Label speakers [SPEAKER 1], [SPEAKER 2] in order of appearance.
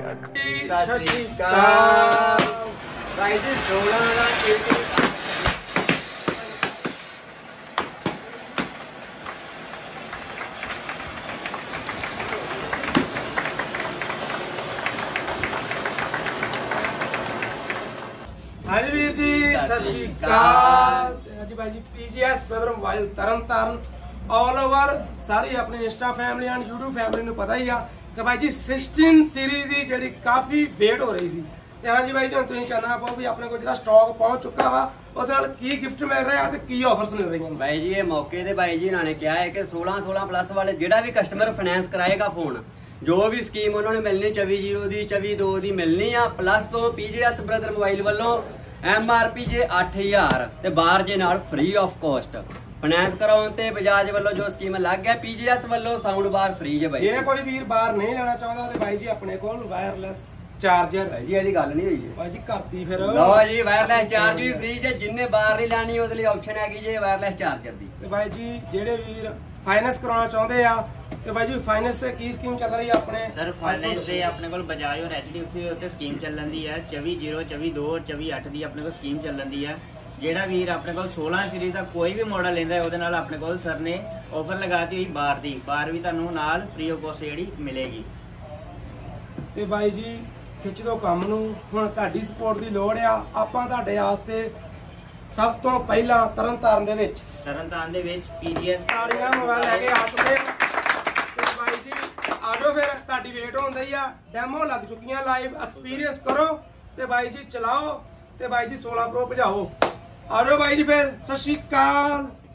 [SPEAKER 1] सत श्री अकाल भाई जी 16 ਦਾ
[SPEAKER 2] हाँ जी वीर जी सत श्री अकाल जी भाई जी PGS brother mobile Tarn Taran all over सारी अपनी insta family and YouTube family ਨੂੰ ਪਤਾ ਹੀ ਆ ਕਿ ਭਾਈ ਜੀ 16 ਸੀਰੀਜ਼ ਦੀ ਜਿਹੜੀ ਕਾਫੀ ਵੇਟ ਹੋ ਰਹੀ ਸੀ ਤੇ ਹਾਂ ਜੀ ਭਾਈ ਜੀ ਤੁਸੀਂ ਚਾਨਣਾ ਪਾਓ ਵੀ ਆਪਣੇ ਕੋਲ ਜਿਹੜਾ ਸਟਾਕ ਪਹੁੰਚ ਚੁੱਕਾ ਵਾ ਉਹਦੇ ਨਾਲ ਕੀ ਗਿਫਟ ਮਿਲ ਰਿਹਾ ਤੇ ਕੀ ਆਫਰਸ ਮਿਲ ਰਹੀਆਂ
[SPEAKER 1] ਭਾਈ ਜੀ ਇਹ ਮੌਕੇ ਤੇ ਭਾਈ ਜੀ ਇਹਨਾਂ ਨੇ ਕਿਹਾ ਹੈ ਕਿ 16 ਪਲੱਸ ਵਾਲੇ ਜਿਹੜਾ ਵੀ ਕਸਟਮਰ ਫਾਈਨੈਂਸ ਕਰਾਏਗਾ ਫੋਨ ਜੋ ਵੀ ਸਕੀਮ ਉਹਨਾਂ ਨੂੰ ਮਿਲਣੀ 24/0 ਦੀ 24/2 ਦੀ ਮਿਲਣੀ ਆ ਪਲੱਸ ਤੋਂ PGS ਬ੍ਰਦਰ ਮੋਬਾਈਲ ਵੱਲੋਂ MRP ਜੇ 8000 ਤੇ ਬਾਹਰ ਜੇ ਨਾਲ ਫ੍ਰੀ ਆਫ ਕਾਸਟ ਫਾਈਨੈਂਸ ਕਰਾਉਣ ਤੇ ਬਜਾਜ ਵੱਲੋਂ ਜੋ ਸਕੀਮ ਲੱਗ ਗਿਆ PGS ਵੱਲੋਂ ਸਾਊਂਡ ਬਾਰ ਫ੍ਰੀ ਜੇ ਭਾਈ
[SPEAKER 2] ਜੇ ਕੋਈ ਵੀਰ ਬਾਹਰ ਨਹੀਂ ਲੈਣਾ ਚਾਹੁੰਦਾ ਤੇ ਭਾਈ ਜੀ ਆਪਣੇ ਕੋਲ ਵਾਇਰਲੈਸ ਚਾਰਜਰ
[SPEAKER 1] ਭਾਈ ਜੀ ਇਹਦੀ ਗੱਲ ਨਹੀਂ ਹੋਈ
[SPEAKER 2] ਭਾਈ ਜੀ ਕਰਤੀ ਫਿਰ
[SPEAKER 1] ਲਓ ਜੀ ਵਾਇਰਲੈਸ ਚਾਰਜ ਵੀ ਫ੍ਰੀ ਜੇ ਜਿੰਨੇ ਬਾਹਰ ਨਹੀਂ ਲੈਣੀ ਉਹਦੇ ਲਈ ਆਪਸ਼ਨ ਹੈਗੀ ਜੇ ਵਾਇਰਲੈਸ ਚਾਰਜਰ ਦੀ
[SPEAKER 2] ਤੇ ਭਾਈ ਜੀ ਜਿਹੜੇ ਵੀਰ ਫਾਈਨੈਂਸ ਕਰਾਉਣਾ ਚਾਹੁੰਦੇ ਆ ਤੇ ਭਾਈ ਜੀ ਫਾਈਨੈਂਸ ਤੇ ਕੀ ਸਕੀਮ ਚੱਲ ਰਹੀ ਆ ਆਪਣੇ
[SPEAKER 3] ਸਰ ਫਾਈਨੈਂਸ ਦੇ ਆਪਣੇ ਕੋਲ ਬਜਾਜ ਔਰ HDFC ਉੱਤੇ ਸਕੀਮ ਚੱਲਣ ਦੀ ਹੈ 24/0 24/2 ਔਰ 24/8 ਦੀ ਆਪਣੇ ਕੋਲ ਸਕੀਮ ਚੱਲਣ ਦੀ ਹੈ ਜਿਹੜਾ ਵੀਰ ਆਪਣੇ ਕੋਲ 16 ਸੀਰੀਜ਼ ਦਾ ਕੋਈ ਵੀ ਮਾਡਲ ਲੈਂਦਾ ਹੈ ਉਹਦੇ ਨਾਲ ਆਪਣੇ ਕੋਲ ਸਰ ਨੇ ਆਫਰ ਲਗਾਤੀ ਹੋਈ ਬਾਰ ਦੀ ਬਾਰ ਵੀ ਤੁਹਾਨੂੰ ਨਾਲ ਫ੍ਰੀ ਆਫ ਕਾਸਟ ਜਿਹੜੀ ਮਿਲੇਗੀ
[SPEAKER 2] ਤੇ ਭਾਈ ਜੀ ਖਿੱਚ ਦੋ ਕੰਮ ਨੂੰ ਹੁਣ ਤੁਹਾਡੀ ਸਪੋਰਟ ਦੀ ਲੋੜ ਆ ਆਪਾਂ ਤੁਹਾਡੇ ਵਾਸਤੇ ਸਭ ਤੋਂ ਪਹਿਲਾਂ ਤਰਨਤਾਰਨ ਦੇ ਵਿੱਚ
[SPEAKER 3] PGS
[SPEAKER 2] ਤਾੜੀਆਂ ਮੋਬਾਈਲ ਲੈ ਕੇ ਆ ਚੁੱਕੇ ਤੇ ਭਾਈ ਜੀ ਆਜੋ ਫਿਰ ਤੁਹਾਡੀ ਵੇਟ ਹੁੰਦਾ ਹੀ ਆ ਡੈਮੋ ਲੱਗ ਚੁੱਕੀਆਂ ਲਾਈਵ ਐਕਸਪੀਰੀਅੰਸ ਕਰੋ ਤੇ ਭਾਈ ਜੀ ਚਲਾਓ ਤੇ ਭਾਈ ਜੀ 16 Pro ਭਜਾਓ ਆਜੋ ਭਾਈ ਜੀ ਫਿਰ ਸਤਿ ਸ਼੍ਰੀ ਅਕਾਲ।